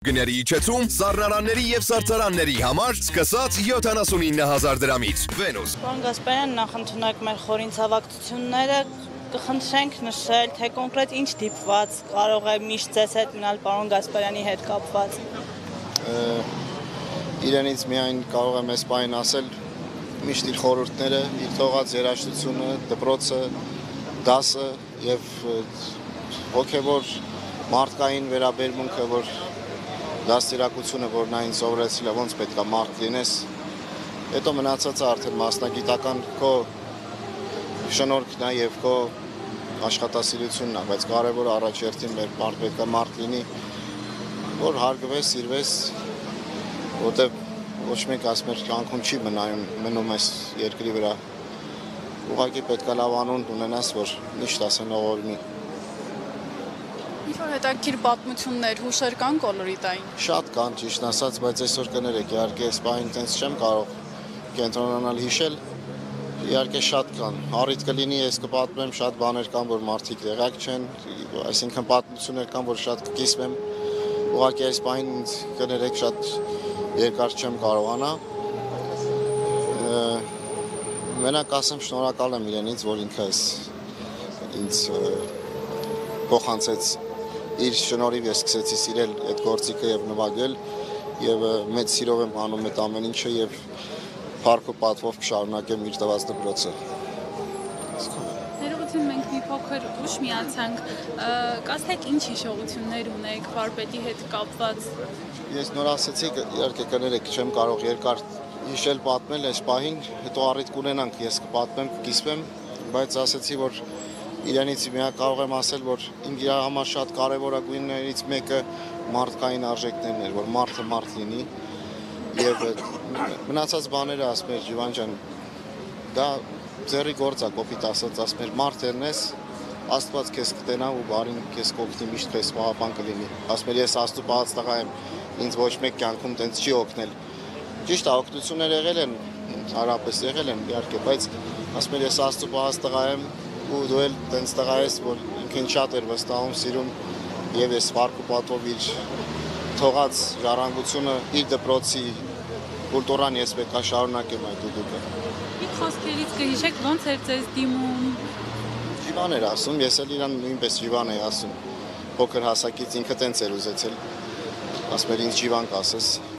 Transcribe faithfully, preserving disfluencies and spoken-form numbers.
Գների իջեցում սառնարանների եւ սարսարանների համար սկսած յոթանասունինը հազար դրամից։ Վենուս։ Պարոն Գասպարյան, նախընդունակ մեր խորին ցավակցությունները կխնդրենք նշել, թե կոնկրետ ինչ դիպված կարող է միշտ ձեզ հետ մնալ պարոն Գասպարյանի հետ կապված։ Իրենից միայն կարող եմ այս բանին ասել, միշտ իր խորհուրդները, իր թողած երաժշտությունը, դպրոցը, դասը եւ հոգեվոր մարդկային վերաբերմունքը, որ դաստիարակությունը, որ նա ինձ սովորեցրել է, ոնց պետք է մարդ լինես, հետո մնացածը արդեն մասնագիտական քո շնորհքն է եւ քո աշխատասիրությունն է, բայց կարևորը առաջերտին մեր մարդ պետք է մարդ լինի, որ հարգվես, սիրվես, որտեղ ոչ մեկ ասում էր կյանքում չի մնայում մնում այս երկրի վրա։ Ուղղակի պետք է լավ անուն ունենաս, որ միշտ ասենող օրինի։ Ինչ-որ հետաքրքիր պատմություններ, հուշեր կան կոլորիտային։ Շատ կան, ճիշտ ասած, բայց այսօր կներեք, իհարկե այս բանին տենց չեմ կարող կենտրոնանալ հիշել։ Իհարկե շատ կան։ Առիթ կլինի, ես կպատմեմ, շատ բաներ կան, որ մարդիկ տեղյակ չեն, այսինքն պատմություններ կան, որ շատ կկիսվեմ։ Ուղղակի այս բանին ինձ կներեք, շատ երկար չեմ կարողանա։ Մենակ ասեմ շնորհակալ եմ իրենից, որ ինքը ինձ փոխանցեց իր շնորհիվ ես սկսեցի սիրել այդ գործիքը եւ նվագել եւ մեծ սիրով եմ անում այդ ամեն ինչը եւ փառք ու պատվով կշարունակեմ իր տված դպրոցը։ Ներողություն, մենք մի փոքր ուշ միացանք, կասեք ինչ հիշողություններ ունեք վարպետի հետ կապված։ Ես նոր ասեցի, իհարկե կներեք, չեմ կարող երկար հիշել պատմել այս պահին, հետո առիթ կունենանք, ես կպատմեմ, կկիսվեմ, բայց ասեցի, որ իրենից միակ կարող եմ ասել, որ ինձ համար շատ կարևորագույններից մեկը մարդկային արժեքներն էր, որ մարդը մարդ լինի եւ մնացած բաները ասում էր Ջիվան ջան, դա ձեռի գործ է, կոպիտ ասած, ասում էր մարդ ելնես, Աստված քեզ կտենա ու բարին քեզ կօգնի, միշտ քեզ պահապան կլինի։ Ասում էր ես Աստծո պահած տղա եմ, ինձ ոչ մեկ կյանքում տենց չի օգնել։ Ճիշտ է, օգնություններ եղել են, հարաբես եղել են, իհարկե, բայց ասում էր ես Աստծո պահած տղա եմ ու դու էլ տենց տղա ես, որ ինքն շատ էր վստահում, սիրում եւ ես վարկ ու պատվով իր թողած ժառանգությունը, իր դպրոցի կուլտուրան ես պետք է շարունակեմ այդ ուղղը։ Իր խոսքերից կհիշեք ոնց էր ձեզ դիմում։ Ջիվան էր ասում, ես էլ իրան նույնպես Ջիվան էի ասում։ Փոքր հասակից ինքը տենց էր ուզեցել։ Ասում էր ինձ Ջիվան կասես։